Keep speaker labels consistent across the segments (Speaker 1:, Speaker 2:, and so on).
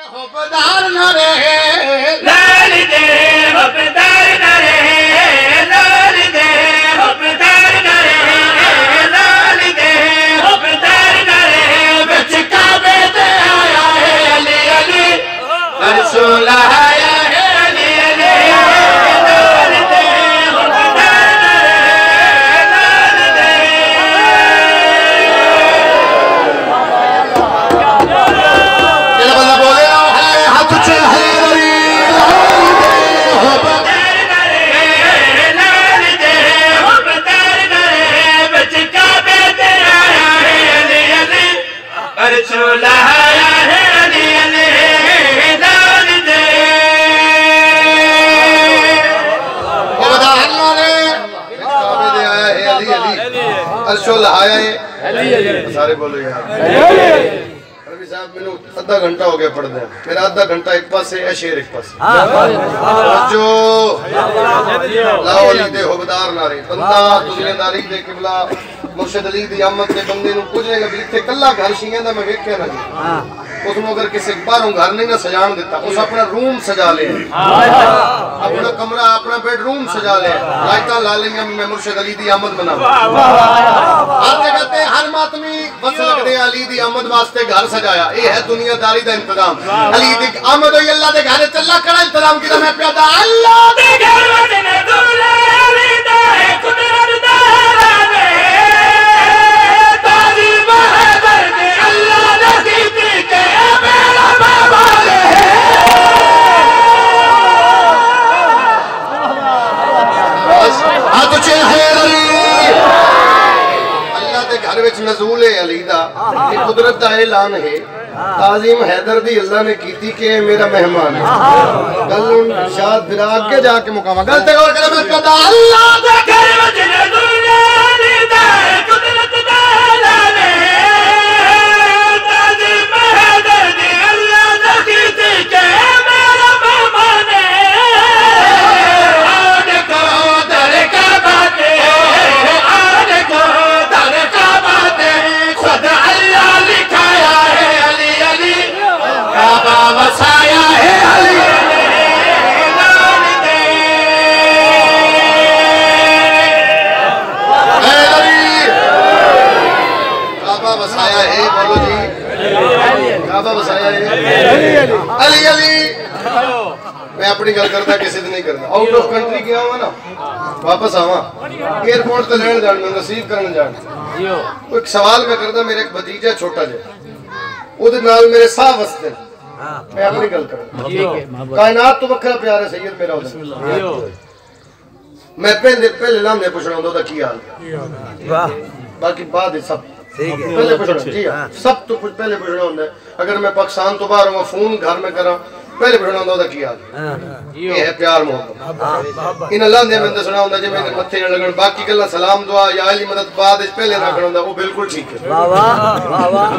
Speaker 1: होपदार न रहे
Speaker 2: लाल दे होपदार न रहे लाल दे होपदार न रहे लाल दे होपदार न रहे बिच काबे ते आया है अली अली रसूल आया है अली अली लाल दे होपदार न रहे लाल दे
Speaker 1: ये बंदा बोले है हाथ से हरी
Speaker 2: होपदार न रहे लाल दे होपदार न रहे बिच काबे ते आया है अली अली रसूल आया है अली अली लाल दे
Speaker 1: होपदार न रहे काबे दे आया है अली अली अर्शुल आया है सारे बोलो यार अरबी साहब मैंने आधा घंटा हो गया पढ़दे मेरा आधा घंटा एक पास है शेर एक पास जो लाओ अली दे होबदार नारे बंदा दुनियादारी दे किबला मुर्शिद अली दी आमद दे बंदे नु पुछेगा भी इथे कल्ला घर सींगे दा मैं वेख्या ना उसनु अगर किसी बाहरों घर नहीं ना सजान देता उस अपना रूम सजा ले अपना कमरा अपना बेडरूम सजा ले लाइटां ला लेंगे मैं मुर्शिद अली दी आमद बनाऊं हर जगह ते हर मातमी बस लगदे अली दी आमद वास्ते घर सजाया ये है दुनियादारी दा इंतजाम अली दी आमद होई अल्लाह दे घर चला कड़ा इंतजाम कीता मैं प्यादा अल्लाह
Speaker 2: दे घर वजने दूल्हे अली दा है कुदरत दा राने ताजी बहादुर दे अल्लाह ने कीती के मेरा बाबा ले
Speaker 1: हाथ चे है अली अल्लाह दे घर विच नज़ूल है अली दा ये कुदरत दा ऐलान है ताज़ीम हैदर दी अल्लाह ने कीती के मेरा मेहमान है गल शायद फिर आगे जाके मुकामा गल ते गौर करे मैं कहता अल्लाह
Speaker 2: दे घर वजने दूल्हे अली दा है कुदरत दा राने ताजी बहादुर दे अल्लाह ने कीती के मेरा बाबा ने आज को दर का बातें आज को दर का बातें खुद अल्लाह लिखाया है अली अली काबा वसाया है अली लाल दे
Speaker 1: काबा वसाया है बोलो जी काबा वसाया है अली अली मैं अपनी गल करता किसी दिन नहीं करता आउट ऑफ कंट्री गया हुआ ना वापस आवा एयरपोर्ट ते लेन जान मैं रिसीव करने जान एक सवाल मैं करता मेरे एक भतीजा छोटा जे ओदे नाल मेरे साह वसते मैं अपनी गल कर कायनात तो वखरा प्यार है सैयद मेरा ओदा मैं पहले लांदे पूछना ओदा की हाल वाह बाकी बाद सब पहले पूछना जी सब तो कुछ पहले पूछना होता है अगर मैं पाकिस्तान तो बाहर हूँ फोन घर में करा पहले पूछना होता की हाल ये है प्यार मोहब्बत इन अल्लाह ने मैं दसना होता जे मेरे मत्थे न लगन बाकी गल्ला सलाम दुआ या अली मदद बाद इस पहले ना करना होता वो बिल्कुल ठीक है वाह वाह वाह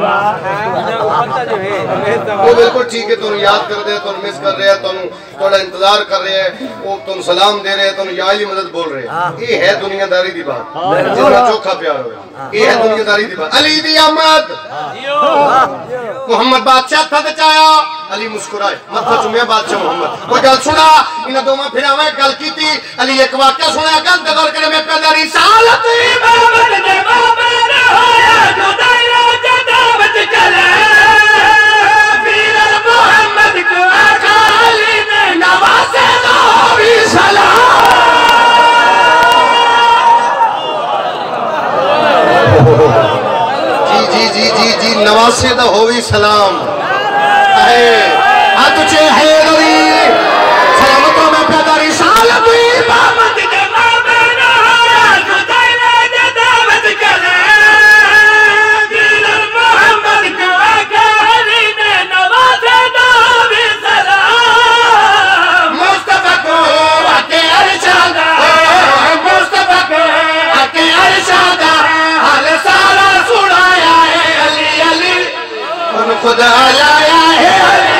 Speaker 1: वो बिल्कुल ठीक है तुम याद कर रहे तुम मिस कर रहे तुम थोड़ा इंतजार कर रहे हैं वो तुम सलाम दे रहे तुम या अली मदद बोल रहे ये है दुनियादारी दी बात जितना चोखा प्यार हो ये है दुनियादारी दी बात अली दी आमद मोहम्मद बादशाह था चाया अली मुस्कुराए मत्था चुमिया बादशाह मोहम्मद कोई गल सुना इन दोवां फिरावां गल कीती अली एक वाकया सुनाया गल ते गौर करे मैं पैदा रिसालत
Speaker 2: बाबर ने बाबर होया जो दायरा जदावत चला पीर मोहम्मद को आका अली ने नवासे दो भी सलाम
Speaker 1: जी जी जी जी जी नवासे दा होवी सलाम है हाथ चे है अली सलामतों में पैदा रिसालत
Speaker 2: बाबर ने बाबर होया जो दायरा जदावत चला पीर मोहम्मद को आका अली ने नवासे दो भी सलाम मुस्तफा को आके अरशादा मुस्तफा को आके अरशादा हाल सारा सुनाया है अली अली
Speaker 1: उन खुदा लाया है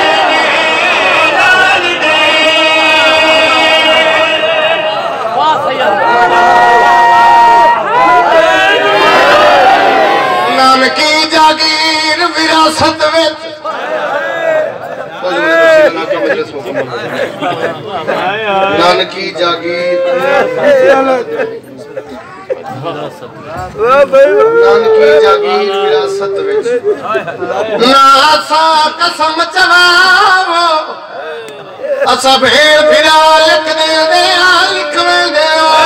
Speaker 2: लाल दे
Speaker 1: नाम की जागीर विरासत विच के मजलिस मुकम्मल नानकी जागीर नानकी जागीर विरासत विच ना सा कसम चवावो असा भेड़ फिरा लिख दे लिखवे दे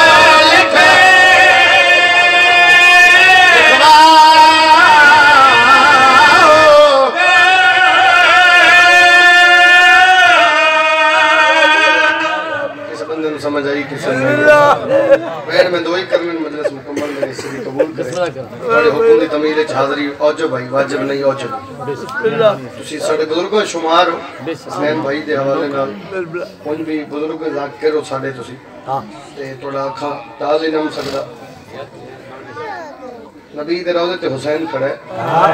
Speaker 1: समझ आई कि पैर में दो ही करने मजलिस मुकम्मल मेरे से कबूल करें बड़े हुक्म दी तमील च हाज़री औजो भाई वाजिब नहीं औजो तुसी साडे बुजुर्गों शुमार हो हसनैन भाई दे हवाले नाल कुछ भी बुजुर्ग ज़ाकिर हो साडे तुसी ते थोड़ा अखा टाल ही नहीं सकदा नबी दे रोज़े ते हुसैन खड़ा है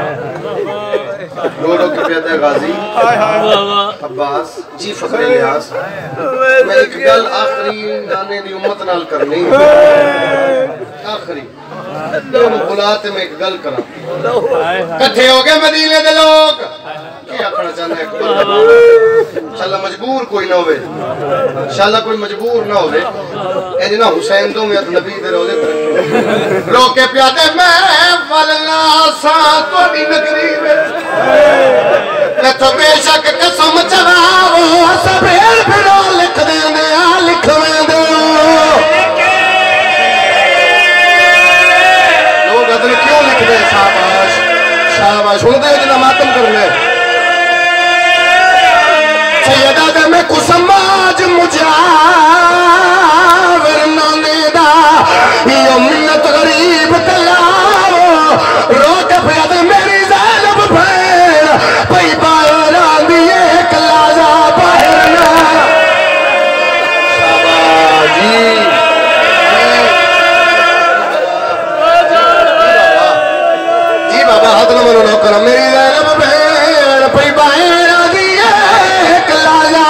Speaker 1: रो के प्यादा गाजी अब्बास जी फखरे लिहाज मैं एक गल आखिरी नाने दी उम्मत नाल करनी आखिरी बुलाते मैं एक गल करा इकट्ठे हो गए मदीने दे लोग क्या आखना चाहते हैं इंशाल्लाह मजबूर कोई ना होवे इंशाल्लाह कोई मजबूर ना होवे ए ना हुसैन दो में नबी दे रोज़े रो के प्यादे मैं वल्ला सा तोड़ी नगरी में मैं तो बेशक कसम चवाओ सबेर फिरो लिख दे लिखवे दे लोग अदल क्यों लिख दे शाबाश शाबाश सुन दे जिना मातम कर ले सैयदा दे मैं कुसमाज मुजावर नाने दा यो मिन्नत गरीब कलाओ रो के फिर मेरी ज़ैनब भैन पई बाहर आंदी एक लाजा बाहर ना शाबाश जी बाबा हाथ न मरो कर मेरी ज़ैनब भैन पई बाहर आंदी एक लाजा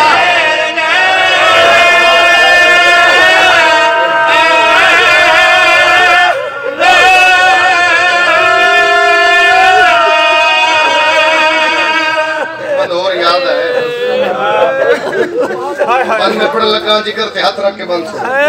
Speaker 1: में पढ़ लगा जिगर ते हाथ रख के बंद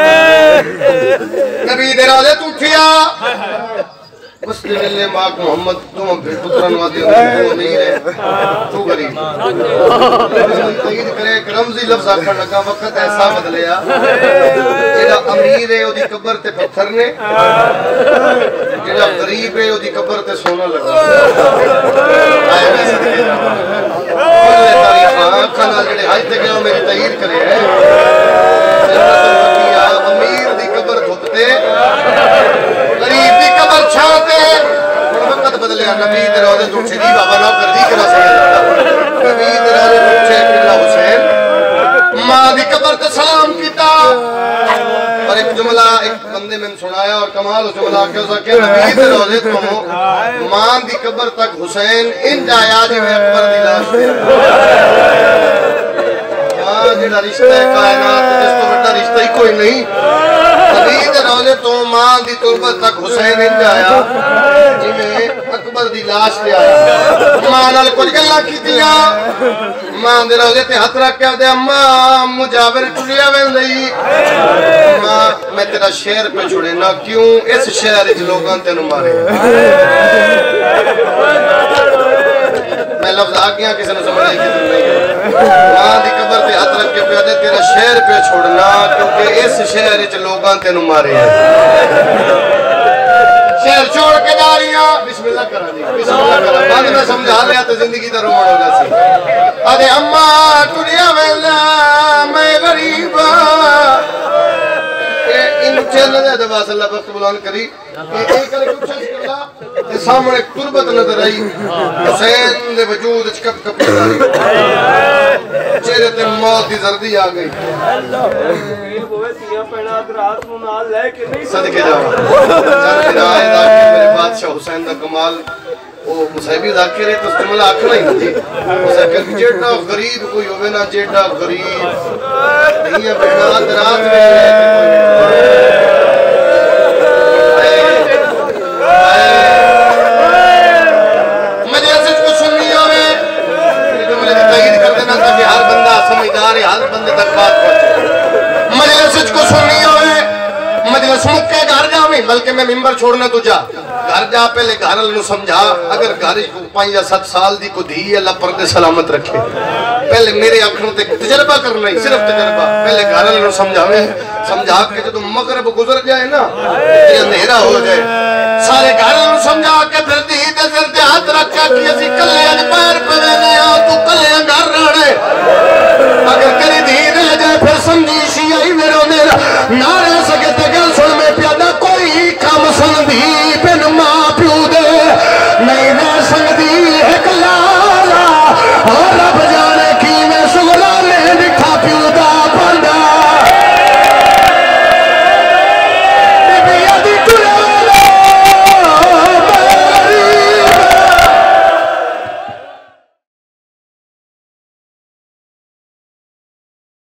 Speaker 1: नबी दे रोज़े तू उठिया उस दिन माक मोहम्मद तुम पुत्रन वादे तू नहीं रे तू गरीब तईद करे एक रमजी लफ्ज आखण लगा वक्त ऐसा बदलिया जेड़ा अमीर है ओदी कब्र ते पत्थर ने जेड़ा गरीब है ओदी कब्र ते सोना लगा आए मैं सदके बोले तारीफ आंखा नाल जेड़े हज ते गयो मेरी तईद करे अमीर दी कब्र धुपते गरीब दी कब्र छाते वक्त बदलिया नबी दे रोज़े तू जी बाबा ना कर दी करा सके नबी दे रोज़े तू किला हुसैन मां दी कब्र ते सलाम कीता और एक जुमला एक बंदे मैंने सुनाया और कमाल जुमला के उसके नबी दे रोज़े तो मां दी कब्र तक हुसैन इन आया जिवें अकबर दी लाश मां जेड़ा रिश्ता है कायनात जिस तो बड़ा रिश्ता ही कोई नहीं नबी दे रोज़े तो मां दी तुरबत तक हुसैन इन आया जिवें अकबर दी लाश ले आया मां नाल कुछ गल्लां कीतियां मां दे रोज़े ते हाथ रख के आदे अम्मा मुजाविर टुलिया वेंदी मां मैं तेरा शेर पे छुड़े ना क्यों इस शहर विच लोगां तेनु मारे मैं लफ्ज आ गया किसी ने समझ आई कि नहीं मां दी कब्र ते हाथ रख के प्यादे तेरा शेर पे छोड़ना क्योंकि इस शहर विच लोगां तेनु मारे शेर छोड़ के जा रही बिस्मिल्लाह करा जी बिस्मिल्लाह करा बाद में समझा लिया तो जिंदगी दा रोमण होगा सी अरे अम्मा टुरिया वेला मैं गरीब इन चैनल दे वास अल्लाह वक्त बुलान करी एक करके उठा करला ते सामने तुरबत नजर आई हुसैन दे वजूद च कप कप चेहरे ते मौत दी जर्दी आ गई सदके जावा मेरे बादशाह हुसैन दा कमाल ओ मुसाहिबी जाकिर है तो जुमला आखना ही नहीं मुसाहिब जेड़ा गरीब कोई होवे ना जेड़ा गरीब नहीं है बेटा रात में मजे से कुछ सुननी होवे जुमले दी तायीद कर देना ताकि हर बंदा के मैं मिंबर छोड़ना तुझा घर जा पहले घर वालों समझा अगर घर 5 या 7 साल दी को धी अल्लाह पर्दे सलामत रखे पहले मेरे अखरों ते तजर्बा करना ही सिर्फ तजर्बा पहले घर वालों समझावे समझा के जब मगरिब गुजर जाए ना अंधेरा हो जाए सारे घर वालों समझा के फिर धी दे सिर ते हाथ रख के कि असि कल्ले अज पैर पे